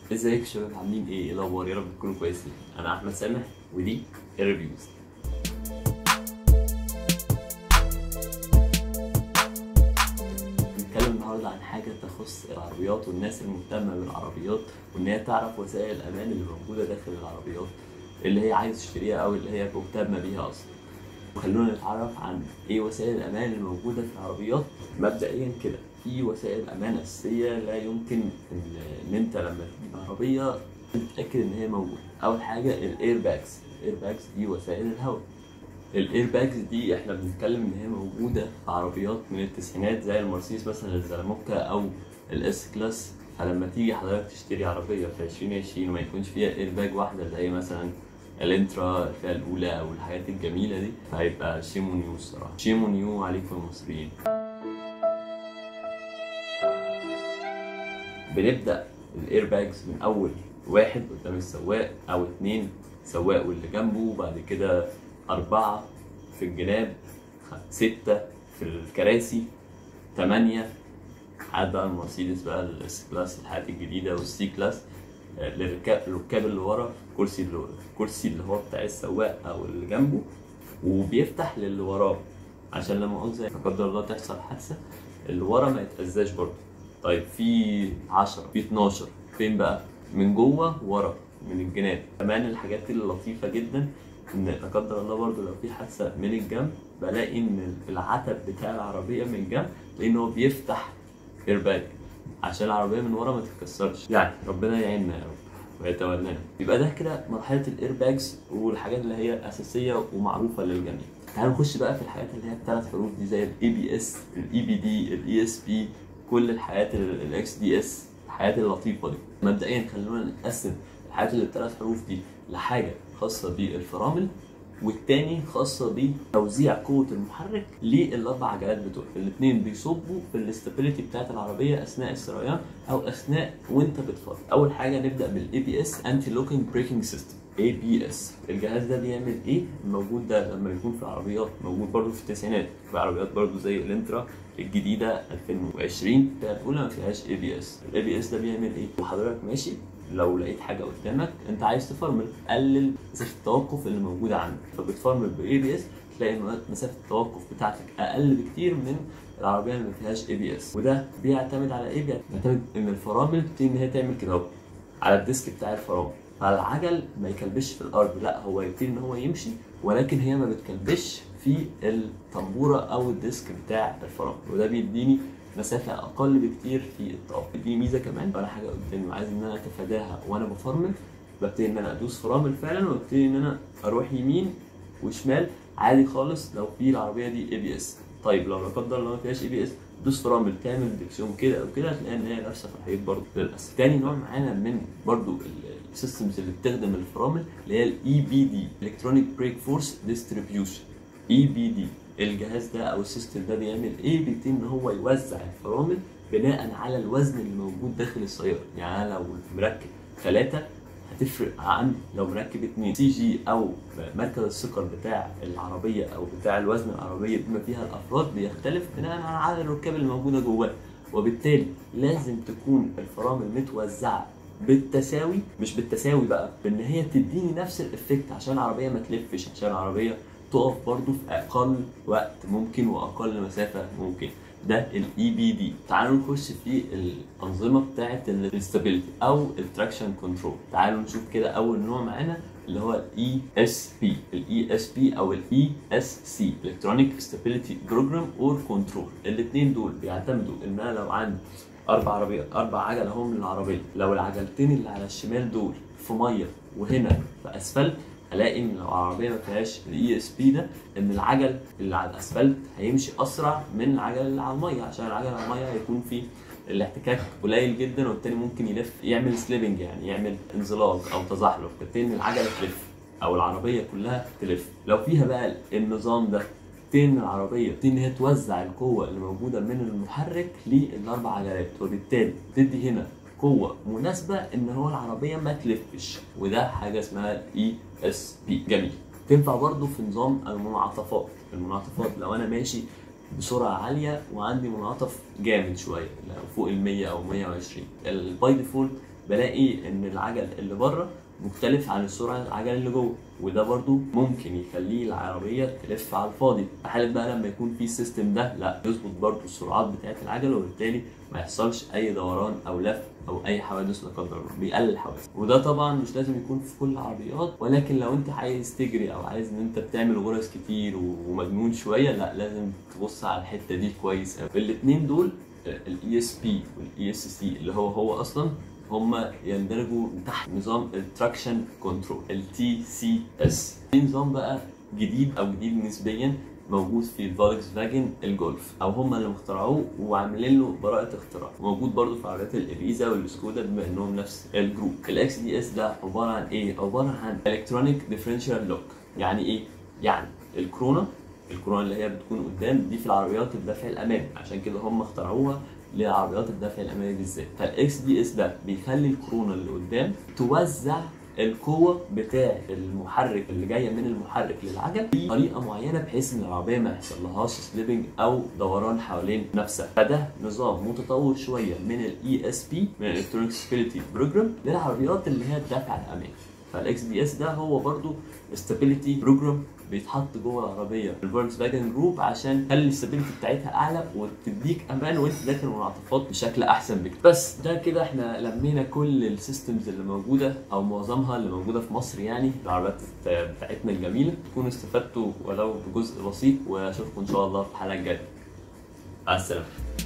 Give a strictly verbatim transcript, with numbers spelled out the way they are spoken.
ازيك يا شباب، عاملين ايه؟ ايه الاخبار؟ يا رب تكونوا كويسين. انا احمد سامح ودي الريفيوز. هنتكلم النهارده عن حاجه تخص العربيات والناس المهتمه بالعربيات، وان هي تعرف وسائل الامان اللي موجوده داخل العربيات اللي هي عايز تشتريها او اللي هي مهتمه بيها اصلا. وخلونا نتعرف عن ايه وسائل الامان الموجوده في العربيات. مبدئيا كده في وسائل امان اساسيه لا يمكن ان, إن انت لما تجيب عربيه تتاكد ان هي موجوده. اول حاجه الاير باجز. الاير باجز دي وسائل الهواء. الاير باجز دي احنا بنتكلم ان هي موجوده في عربيات من التسعينات زي المرسيدس مثلا الزلموكا او الاس كلاس. فلما تيجي حضرتك تشتري عربيه في عشرين عشرين وما يكونش فيها اير باج واحده زي مثلا الانترا الفئه الاولى او الحاجات الجميله دي، فهيبقى شيمو نيو. الصراحه شيمو نيو عليكم المصريين. بنبدا الاير باجز من اول واحد قدام السواق، او اتنين سواق واللي جنبه، وبعد كده اربعه في الجناب، ستة في الكراسي، تمانية حد بقى المرسيدس بقى الاس كلاس الحاجات الجديدة والسي كلاس للركاب الركاب اللي ورا، الكرسي اللي الكرسي اللي هو بتاع السواق او اللي جنبه، وبيفتح للي وراه عشان لما مؤاخذة لا قدر الله تحصل حادثة اللي ورا ما يتأذاش برضه. طيب في عشرة، في اتناشر، فين بقى؟ من جوه ورا من الجناب. كمان الحاجات اللطيفة جدا ان لا قدر الله برضه لو في حادثه من الجنب بلاقي ان العتب بتاع العربيه من الجنب لان هو بيفتح ايرباج عشان العربيه من ورا ما تتكسرش. يعني ربنا يعيننا يا رب ويتولانا. يبقى ده كده مرحله الايرباجز والحاجات اللي هي اساسيه ومعروفه للجميع. تعالوا نخش بقى في الحاجات اللي هي الثلاث حروف دي زي الاي بي اس، الاي بي دي، الاي اس بي، كل الحاجات الاكس دي اس، الحاجات اللطيفه دي. مبدئيا خلونا نقسم الحاجات اللي الثلاث حروف دي لحاجه خاصه بالفرامل، والتاني خاصه بتوزيع قوه المحرك للاربع عجلات بتوعك. الاثنين بيصبوا في الاستابيليتي بتاعت العربيه اثناء السريان او اثناء وانت بتفرمل. اول حاجه نبدا بالاي بي اس، انتي لوكينج بريكنج سيستم، اي بي اس. الجهاز ده بيعمل ايه؟ الموجود ده لما يكون في العربيات، موجود برضو في التسعينات في عربيات برضو زي الانترا الجديده ألفين وعشرين الفئه الاولى ما فيهاش اي بي اس. الاي بي اس ده بيعمل ايه؟ وحضرتك ماشي لو لقيت حاجه قدامك انت عايز تفرمل، قلل مسافه التوقف اللي موجوده عندك، فبتفرمل باي بي اس تلاقي ان مسافه التوقف بتاعتك اقل بكتير من العربيه اللي ما فيهاش اي بي اس. وده بيعتمد على ايه؟ بيعتمد ان الفرامل بتبتدي ان هي تعمل كده اهو على الديسك بتاع الفرامل، فالعجل ما يكلبش في الارض، لا هو يبتدي ان هو يمشي ولكن هي ما بتكلبش في الطنبوره او الديسك بتاع الفرامل، وده بيديني مسافه اقل بكتير في التوقف. دي ميزه كمان. لو انا حاجه قدامي وعايز ان انا اتفاداها وانا بفرمل، ببتدي ان انا ادوس فرامل فعلا وابتدي ان انا اروح يمين وشمال عادي خالص لو في العربيه دي اي بي اس. طيب لو لا قدر الله ما فيهاش اي بي اس، دوس فرامل تعمل ديكسيون كده او كده هتلاقي ان هي لابسه في الحيط برضه للاسف. تاني نوع معانا من برضه السيستمز اللي بتخدم الفرامل اللي هي الاي بي دي، الكترونيك بريك فورس ديستريبيوشن. اي بي دي الجهاز ده او السيستم ده بيعمل ايه؟ بيبتدي ان هو يوزع الفرامل بناء على الوزن اللي موجود داخل السياره. يعني لو مركب ثلاثة هتفرق عن لو مركب اتنين. سي جي او مركز الثقل بتاع العربيه او بتاع الوزن العربيه بما فيها الافراد بيختلف بناء على عدد الركاب اللي موجوده جواه، وبالتالي لازم تكون الفرامل متوزعه بالتساوي، مش بالتساوي بقى بان هي تديني نفس الافكت عشان العربيه ما تلفش، عشان العربيه تقف برضو في اقل وقت ممكن واقل مسافه ممكن. ده الاي بي دي. تعالوا نخش في الانظمه بتاعه الاستابيليتي او التراكشن كنترول. تعالوا نشوف كده اول نوع معانا اللي هو الاي اس بي. الاي اس بي او الاي اس سي الكترونيك ستابيليتي بروجرام اور كنترول. الاثنين دول بيعتمدوا ان انا لو عندي اربع عربيات، اربع عجل هم للعربيه، لو العجلتين اللي على الشمال دول في ميه وهنا في اسفلت، الاقي ان لو العربيه ما فيهاش الاي اس بي ده ان العجل اللي على الاسفلت هيمشي اسرع من العجل اللي على الميه، عشان العجل على الميه هيكون فيه الاحتكاك قليل جدا وبالتالي ممكن يلف يعمل سليبنج، يعني يعمل انزلاق او تزحلق، فبالتالي ان العجله تلف او العربيه كلها تلف. لو فيها بقى النظام ده تبتدي ان العربيه تبتدي ان هي توزع القوه اللي موجوده من المحرك للاربع عجلات، وبالتالي تدي هنا قوه مناسبه ان هو العربيه ما تلفش، وده حاجه اسمها الاي اس بي. جميل. تنفع برضو في نظام المنعطفات. المنعطفات لو انا ماشي بسرعه عاليه وعندي منعطف جامد شويه فوق ال مية او مية وعشرين، الباي ديفولت بلاقي ان العجل اللي بره مختلف عن السرعه العجل اللي جوه، وده برضو ممكن يخليه العربيه تلف على الفاضي. في حاله بقى لما يكون في السيستم ده لا يظبط برضو السرعات بتاعه العجله، وبالتالي ما يحصلش اي دوران او لف او اي حوادث لا قدر الله، بيقلل الحوادث. وده طبعا مش لازم يكون في كل العربيات، ولكن لو انت عايز تجري او عايز ان انت بتعمل غرز كتير ومجنون شويه، لا لازم تبص على الحته دي كويس قوي. الاثنين دول الاي اس بي والاي اس سي اللي هو هو اصلا هم يندرجوا تحت نظام التراكشن كنترول التي سي اس. في نظام بقى جديد او جديد نسبيا موجود في الفولكس فاجن الجولف، او هم اللي مخترعوه وعاملين له براءة اختراع، موجود برضو في عربيات الابيزا والسكودا بما انهم نفس الجروب. الاكس دي اس ده عباره عن ايه؟ عباره عن الكترونيك ديفرنشال لوك. يعني ايه؟ يعني الكرونا الكرونا اللي هي بتكون قدام دي في العربيات الدفع الامامي، عشان كده هم اخترعوها لعربيات الدفع الامامي بالذات. فالاكس دي اس ده بيخلي الكورونا اللي قدام توزع القوه بتاع المحرك اللي جايه من المحرك للعجل بطريقه معينه، بحيث ان العربيه ما يحصلهاش سليبنج او دوران حوالين نفسها. فده نظام متطور شويه من الاي اس بي، من الالكترونيك ستابيليتي بروجرام، للعربيات اللي هي الدفع الامامي. فالاكس دي اس ده هو برضو ستابيليتي بروجرام بيتحط جوه العربيه في الفولكس فاجن جروب عشان تخلي الستابيليتي بتاعتها اعلى وتديك امان وانت داخل المنعطفات بشكل احسن بكتير. بس ده كده احنا لمينا كل السيستمز اللي موجوده او معظمها اللي موجوده في مصر، يعني العربيات بتاعتنا الجميله. تكونوا استفدتوا ولو بجزء بسيط، واشوفكم ان شاء الله في الحلقه الجايه. مع السلامه.